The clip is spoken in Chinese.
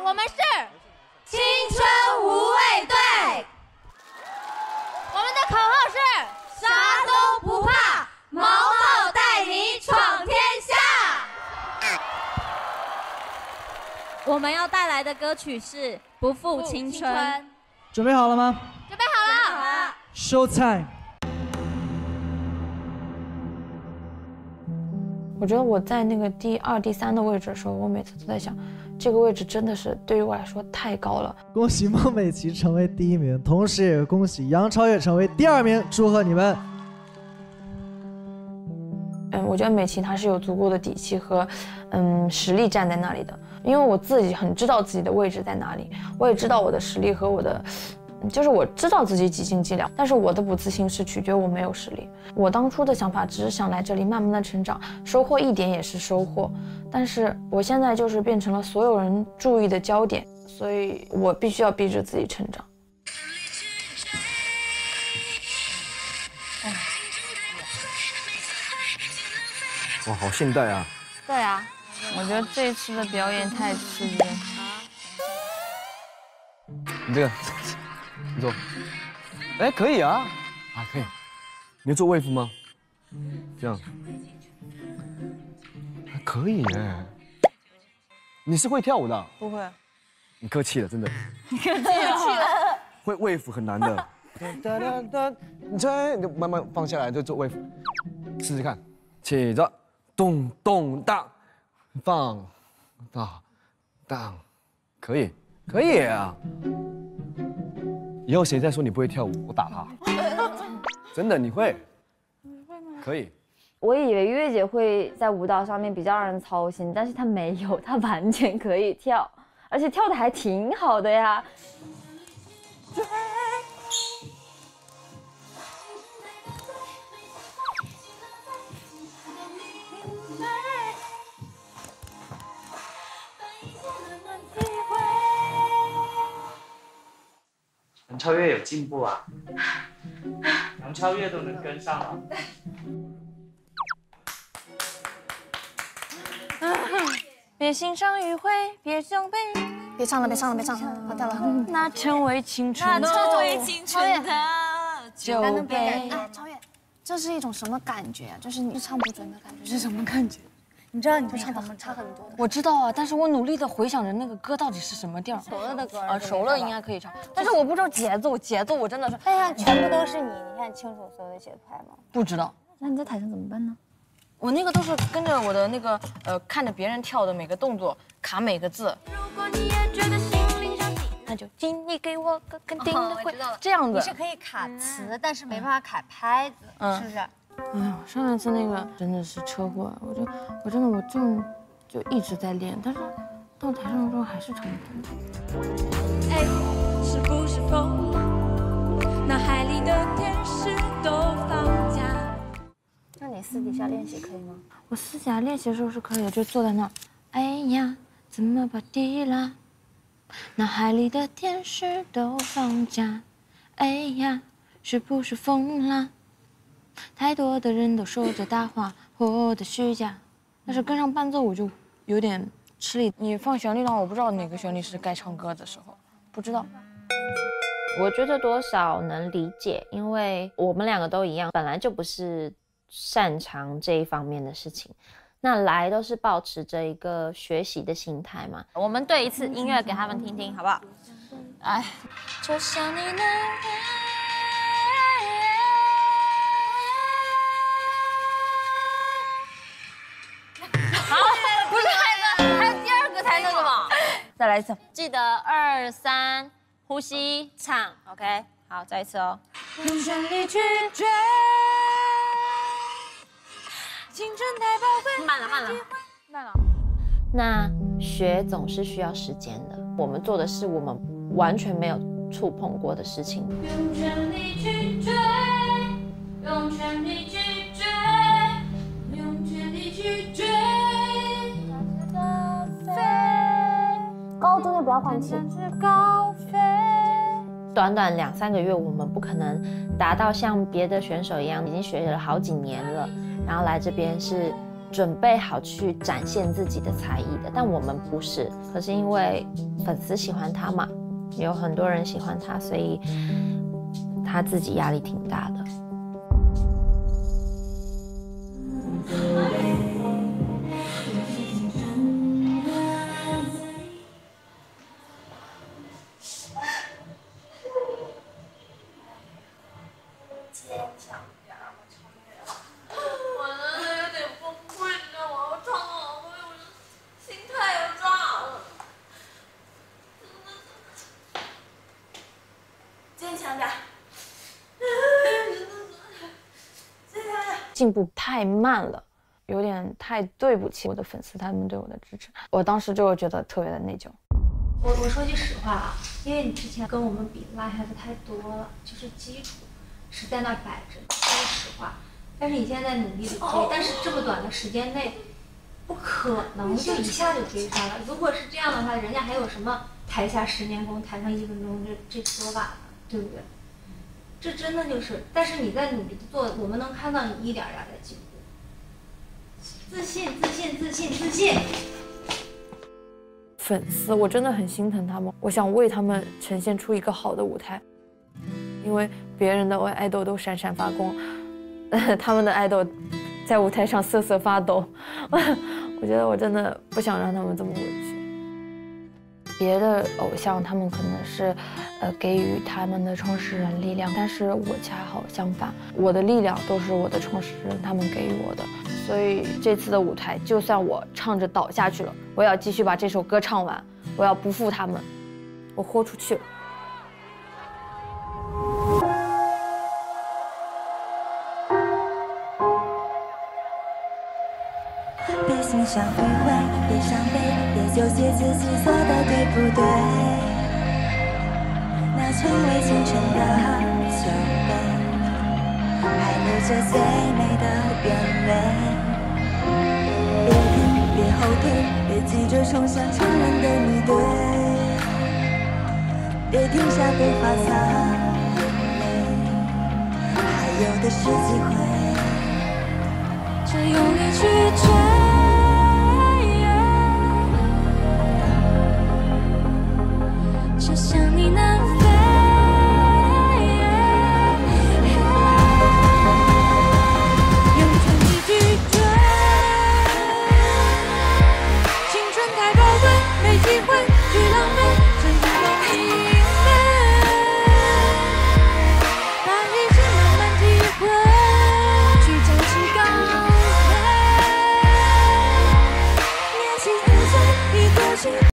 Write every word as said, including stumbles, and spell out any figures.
我们是青春无畏队。 我们的口号是啥都不怕，毛毛带你闯天下。 我们要带来的歌曲是《不负青春》。 准备好了吗？ 准备好了。 好了。 Show time。 我觉得我在那个第二、第三的位置的时候，我每次都在想，这个位置真的是对于我来说太高了。 恭喜孟美岐成为第一名，同时也恭喜杨超越成为第二名，祝贺你们！ 嗯，我觉得美岐她是有足够的底气和嗯实力站在那里的，因为我自己很知道自己的位置在哪里，我也知道我的实力和我的。就是我知道自己几斤几两，但是我的不自信是取决我没有实力。我当初的想法只是想来这里慢慢的成长，收获一点也是收获。但是我现在就是变成了所有人注意的焦点，所以我必须要逼着自己成长。 哇，好现代啊！ 对啊， 我觉得这次的表演太刺激了。 你这个。你做，哎，可以啊，啊，可以。你要做卫服吗？这样，还可以耶。你是会跳舞的？ 不会。 你客气了，真的。 你客气了。 会卫服很难的。哒哒哒，你吹，你就慢慢放下来，就做卫服。试试看，起着，咚咚当，放，放，当，可以，可以啊。以后谁再说你不会跳舞，我打他。真的，你会？可以。 我以为月姐会在舞蹈上面比较让人操心，但是她没有，她完全可以跳，而且跳的还挺好的呀。 杨超越有进步啊！杨超越都能跟上了。 别欣赏迂回，别伤悲。 别唱了，别唱了，别唱了，好掉了。 那成为青春的， 那成为青春的酒杯。 哎，超越，这是一种什么感觉啊？就是你唱不准的感觉是什么感觉？你知道你就唱的差很多的。 我知道啊，但是我努力的回想着那个歌到底是什么调。 熟了的歌啊，熟了应该可以唱，但是我不知道节奏，节奏我真的是。 哎呀，全部都是你，你看清楚所有的节拍吗？ 不知道。 那你在台上怎么办呢？ 我那个都是跟着我的那个呃，看着别人跳的每个动作，卡每个字。如果你也觉得心灵相惜，那就请你给我个肯定的回答。这样子。 你是可以卡词，但是没办法卡拍子，是不是？ 哎呀，上一次那个真的是车祸，我就我真的我就就一直在练，但是到台上的时候还是唱不出。 哎，是不是疯了？脑海里的天使都放假。 那你私底下练习可以吗？ 我私底下练习的时候是可以的，就坐在那儿。哎呀，怎么把地啦？脑海里的天使都放假。哎呀，是不是疯了？太多的人都说着大话，活得虚假。但是跟上伴奏我就有点吃力。你放旋律的话，我不知道哪个旋律是该唱歌的时候，不知道。 我觉得多少能理解，因为我们两个都一样，本来就不是擅长这一方面的事情。那来都是抱持着一个学习的心态嘛。 我们对一次音乐给他们听听，好不好？哎，就像你那样。再来一次，记得二三呼吸唱 ，OK， 好，再一次哦。用全力去追，青春太宝贵。慢了，慢了，慢了。 那学总是需要时间的，我们做的是我们完全没有触碰过的事情。 用全力去追，用全力去追，用全力去追。 高中就不要换气。 短短两三个月，我们不可能达到像别的选手一样已经学了好几年了，然后来这边是准备好去展现自己的才艺的，但我们不是。可是因为粉丝喜欢他嘛，有很多人喜欢他，所以他自己压力挺大的。进步太慢了，有点太对不起我的粉丝，他们对我的支持，我当时就觉得特别的内疚。 我我说句实话啊，因为你之前跟我们比落下的太多了，就是基础是在那儿摆着，说实话。但是你现在在努力的追，但是这么短的时间内，不可能就一下就追上了。如果是这样的话，人家还有什么台下十年功，台上一分钟这这说法呢，对不对？这真的就是，但是你在努力的做，我们能看到你一点点在进步。自信，自信，自信，自信。 粉丝，我真的很心疼他们，我想为他们呈现出一个好的舞台，因为别人的爱豆都闪闪发光，他们的爱豆在舞台上瑟瑟发抖，我觉得我真的不想让他们这么委屈。别的偶像他们可能是，呃，给予他们的创始人力量，但是我恰好相反，我的力量都是我的创始人他们给予我的。所以这次的舞台，就算我唱着倒下去了，我要继续把这首歌唱完，我要不负他们，我豁出去了。 别心伤迂回，别伤悲，别纠结自己做的对不对。那从未形成的酒杯，还留着最美的原味。别停，别后退，别急着冲向承认的你对。别停下，别发擦眼泪，还有的是机会。这用力去追。只想你能飞，用全力去追。青春太宝贵，没机会去浪费，真心容易累。把一生慢慢体会，去展翅高飞。年轻很帅，一颗心。